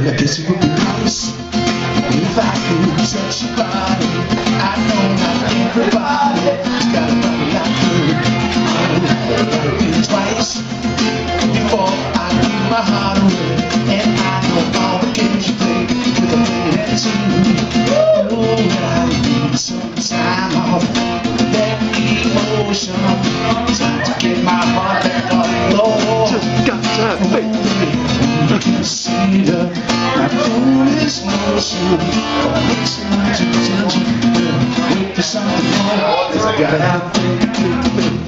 I guess it would be nice if I could touch your body. I know not everybody's got a body like her. I gotta think twice before I give my heart away. And I know all the games you play with a play that too. Oh, I need some time off that emotion. Time to get my heart back on, Lord. Just got time, baby. Consider my foolish notion. Makes me want to touch you. Wait for something more, 'cause I gotta have faith.